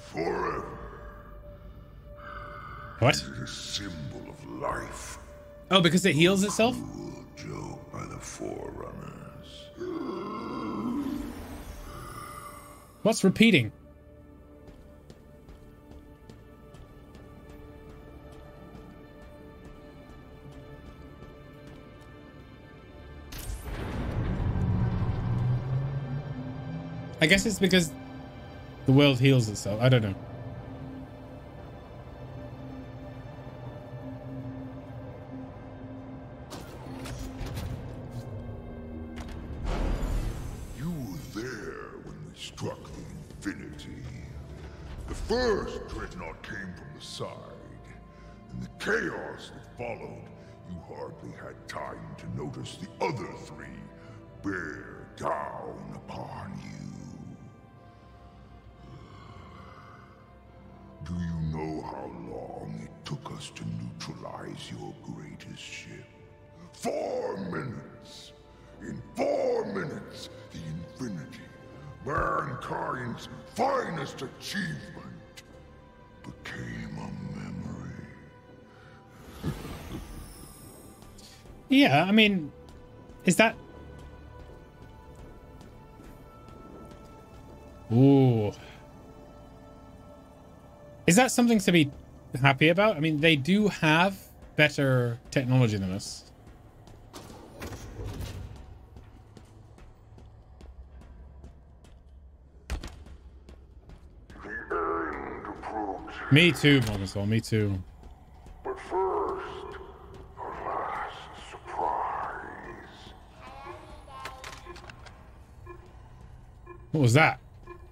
forever. What? Is it a symbol of life? Oh, because it heals itself? Cruel joke by the Forerunners. What's repeating? I guess it's because the world heals itself. I don't know. You were there when we struck the Infinity. The first dreadnought came from the side. In the chaos that followed, you hardly had time to notice the other three bear down upon you. Do you know how long it took us to neutralize your greatest ship? 4 minutes! In 4 minutes, the Infinity, mankind's finest achievement, became a memory. Yeah, I mean, is that... Ooh. Is that something to be happy about? I mean, they do have better technology than us. The end approaches. Me too, Monosol, me too. But first, a last surprise. What was that?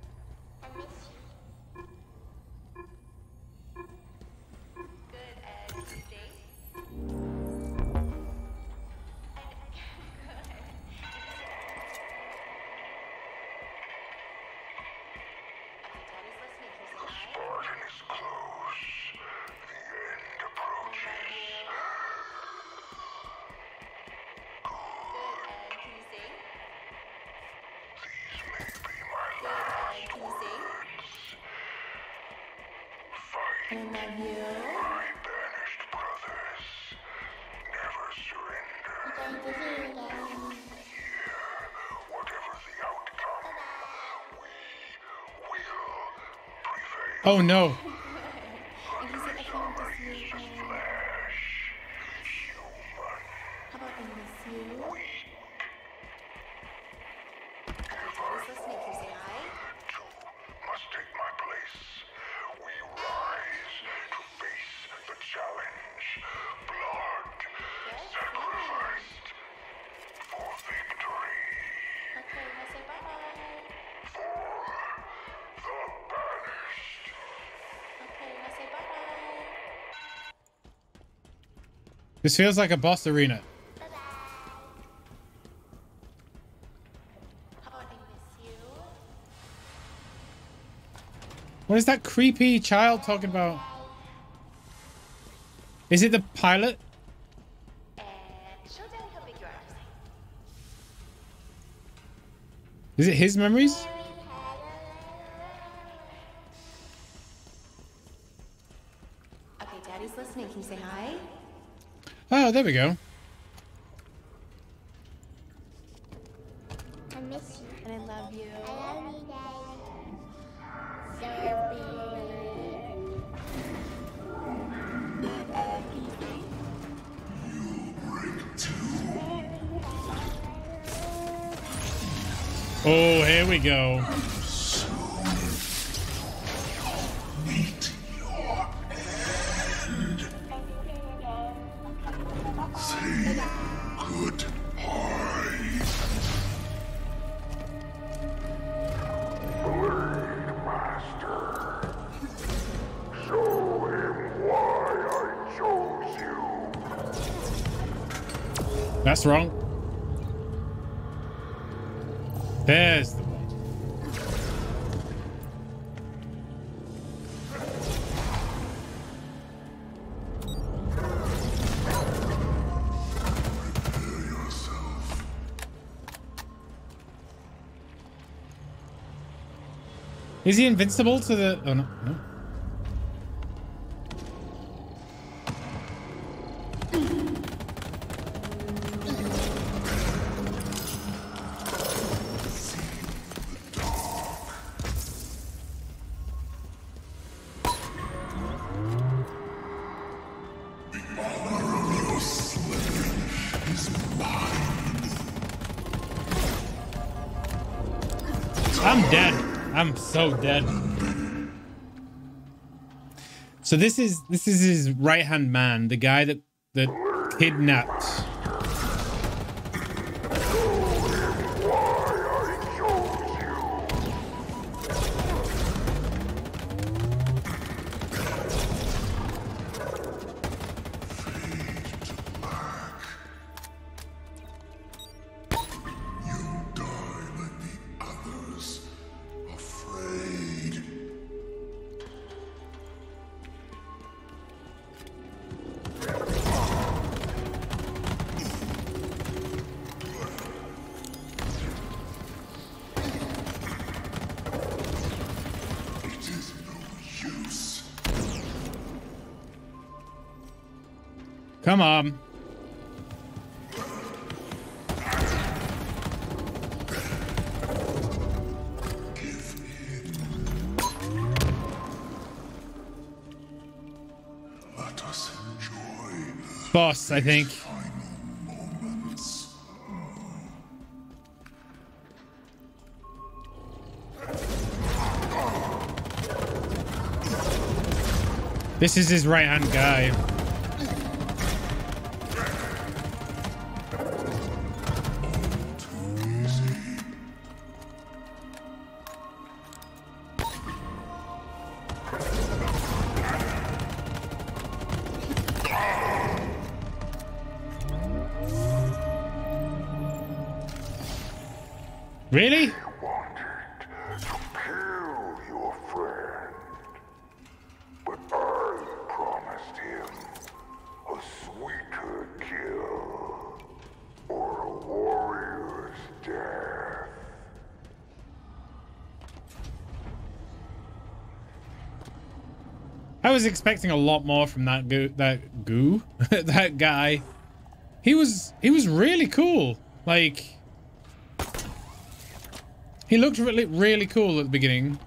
Oh no. This feels like a boss arena. What is that creepy child talking about? Is it the pilot? Is it his memories? Okay, Daddy's listening. Can you say hi? Oh, there we go. I miss you. And I love you. I love you, Daddy. Oh, here we go. Meet your end. Say goodbye. Blade Master. Show him why I chose you. That's wrong. There's the one. Prepare yourself. Is he invincible to the... Oh, no. No. I'm dead. I'm so dead. So this is his right-hand man, the guy that kidnapped. Come on. Let us enjoy Boss, I think. final moments. This is his right-hand guy. Really? He wanted to kill your friend, but I promised him a sweeter kill or a warrior's death. I was expecting a lot more from that that guy. He was really cool. Like, he looked really cool at the beginning.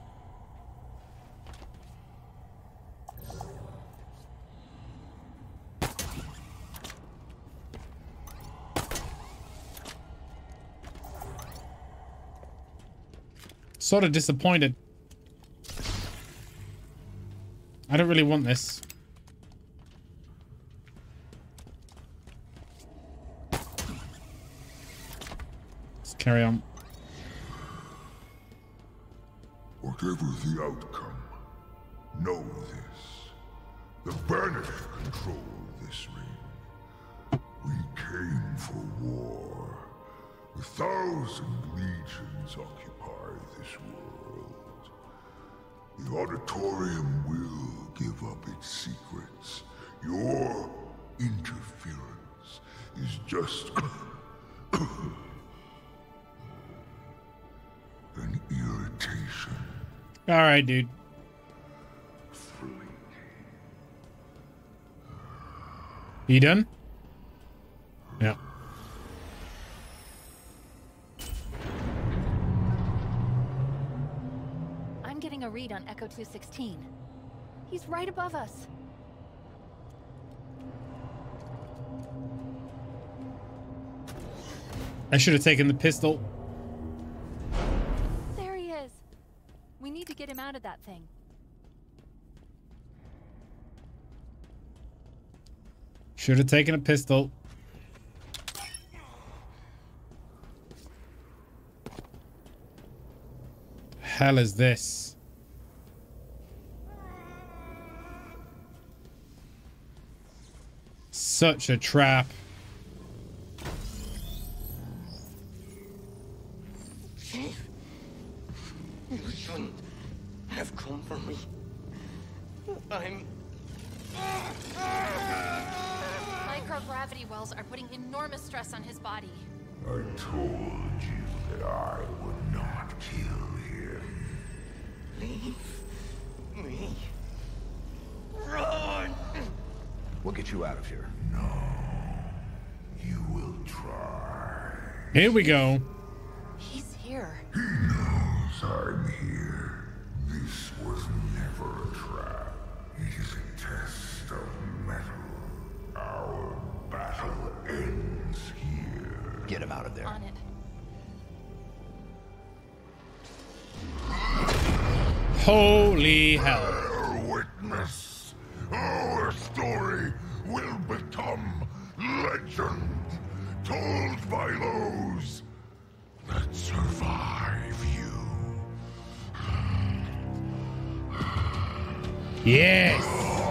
Sort of disappointed. I don't really want this. Let's carry on. Whatever the outcome, know this. The Banished control this ring. We came for war. 1,000 legions occupy this world. The Auditorium will give up its secrets. Your interference is just an irritation. All right, dude. You done? Yeah. I'm getting a read on Echo 216. He's right above us. I should have taken the pistol. There he is. We need to get him out of that thing. Should have taken a pistol. Hell is this? Such a trap. Chief, you shouldn't have come for me. I'm... Microgravity wells are putting enormous stress on his body. I told you that I would not kill him. Please. get you out of here. You will try. Here we go. He's here. He knows I'm here. This was never a trap. It is a test of metal. Our battle ends here. Get him out of there. On it. Holy hell. Bear witness. Our story will become legend, told by those that survive you. Yes.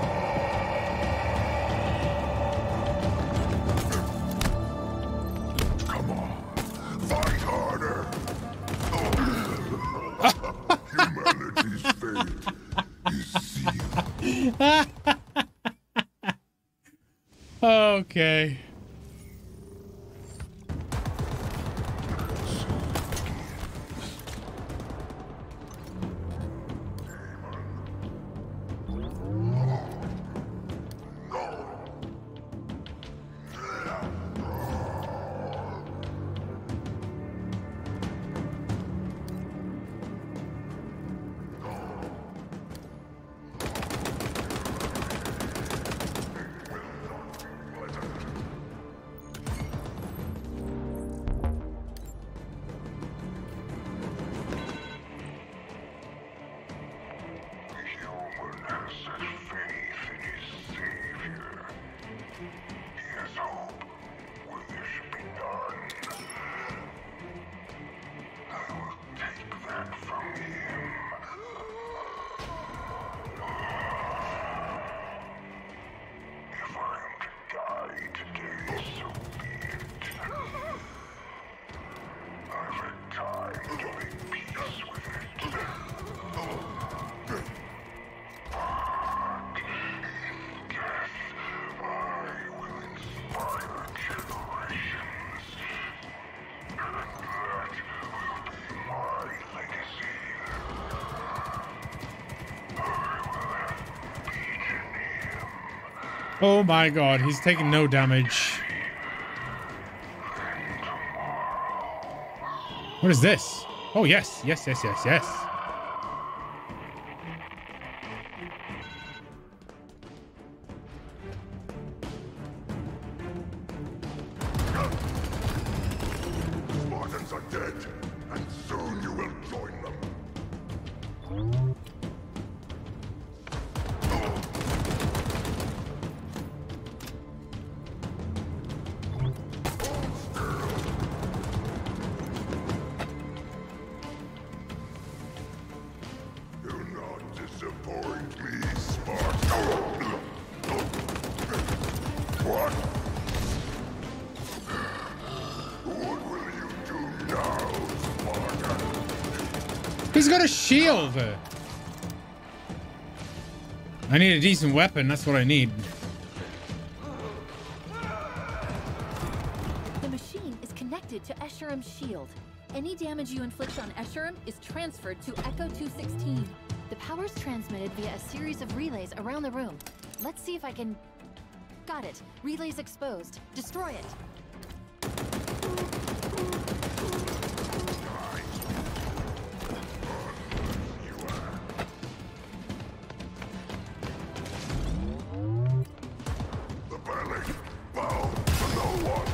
Come on, fight harder. Humanity's fate is sealed. Okay. Human has set faith in his savior. He has hope where there should be none. I will take that from him. If I am to die today, so be it. I've had time to make peace with it. Oh my god, he's taking no damage. What is this? Oh yes, yes, yes, yes, yes. Spartans are dead, and soon you will join them. Do not disappoint me, Spartan. What? What will you do now, Spartan? He's got a shield. I need a decent weapon. That's what I need. The machine is connected to Escherum's shield. Any damage you inflict on Escherum is transferred to Echo 216. The power's transmitted via a series of relays around the room. Let's see if I can... Got it. Relay's exposed. Destroy it. The belly bow to no one.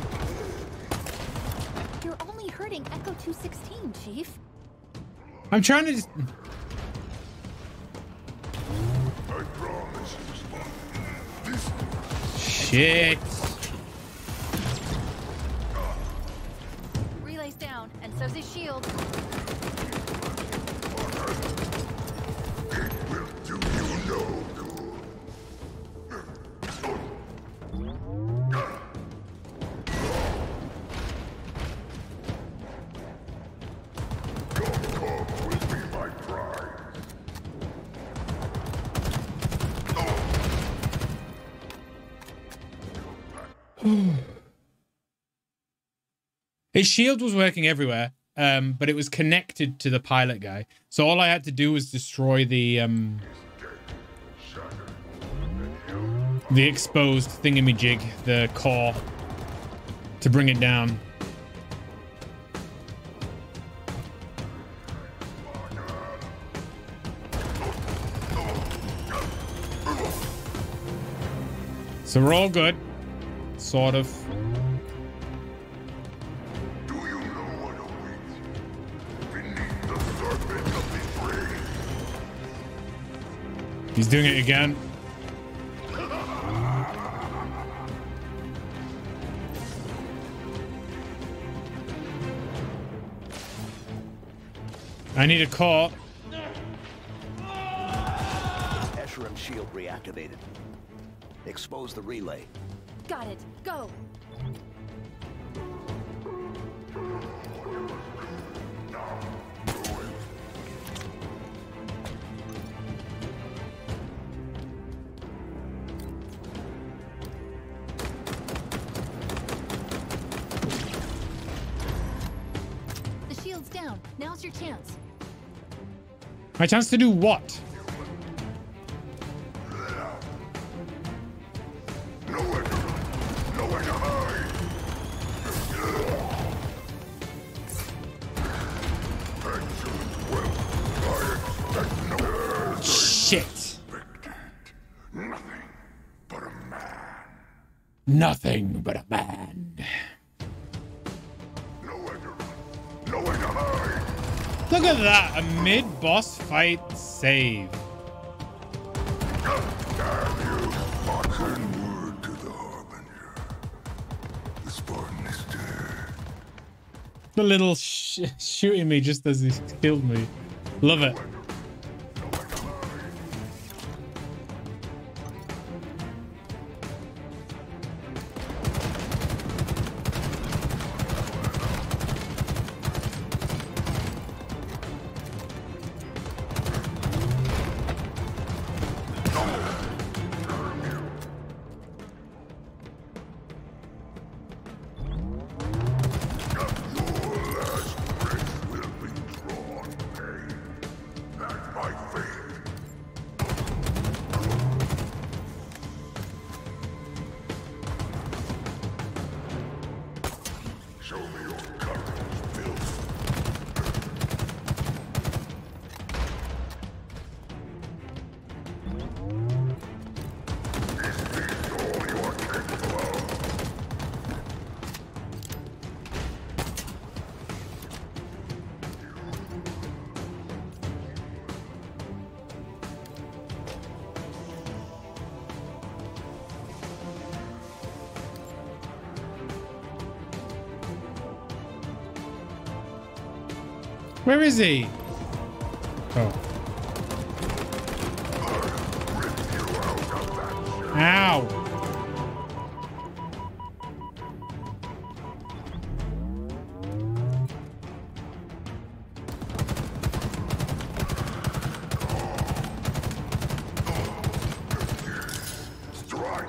You're only hurting Echo 216, Chief. I'm trying to just... I promise you, Spartan. This Shit. Relay's down, and so's his shield. it will do you no good. Your corpse will be my prize. His shield was working everywhere, but it was connected to the pilot guy. So all I had to do was destroy the... Dead, shattered, and held the exposed thingamajig, the core, to bring it down. So we're all good, sort of. Do you know what awaits beneath the surface of this ring? He's doing it again. I need a core. Escharum shield reactivated. Expose the relay. Got it. Go. The shield's down. Now's your chance. My chance to do what? Nowhere to run, nowhere to hide. Excellent. Well, I expect no Shit. nothing but a man. Nothing but a man. Nowhere to run, nowhere to hide. Look at that. A mid-boss fight save. Damn you. Send word to the Harbinger. The Spartan is dead. The little shooting me just as he killed me. Love it. Show me your courage, filth. Is this all you are capable of? Where is he? Oh. Ow. Strike.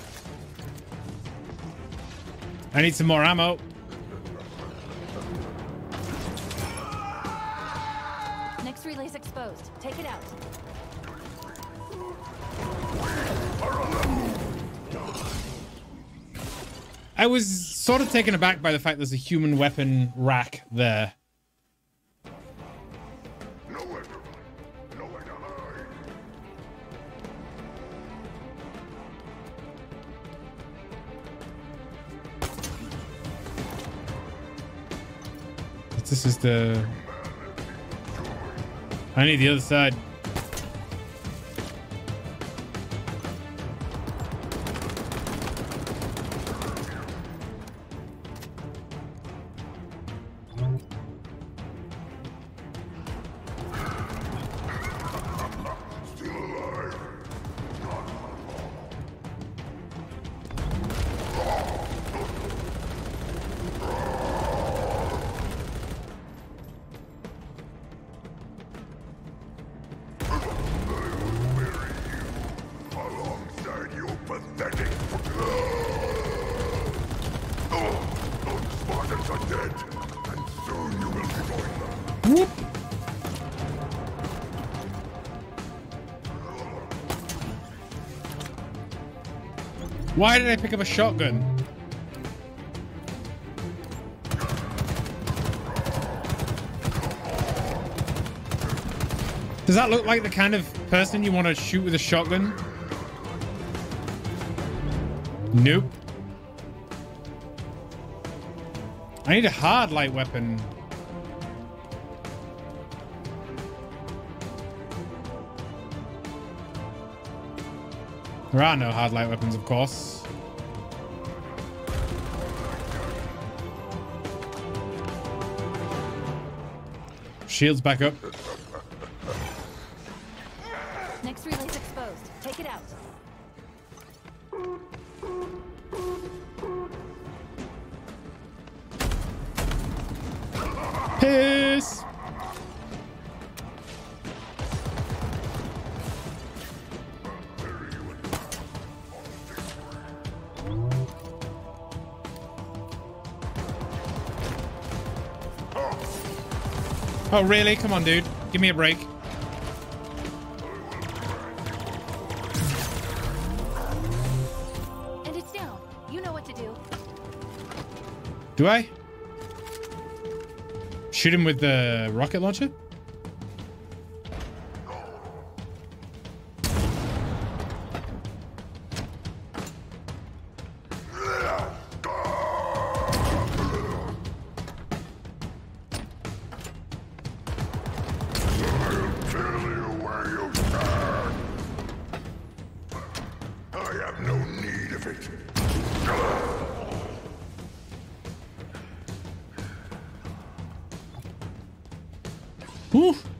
I need some more ammo. Next relay's exposed. Take it out. I was sort of taken aback by the fact there's a human weapon rack there. Nowhere to run, nowhere to hide. This is the... I need the other side. Still alive. Why did I pick up a shotgun? Does that look like the kind of person you want to shoot with a shotgun? Nope. I need a hard light weapon. There are no hard light weapons, of course. Shields back up. Next relay's exposed. Take it out. Piss! Oh, really? Come on, dude. Give me a break. And it's down. You know what to do. Do I? Shoot him with the rocket launcher? Whew.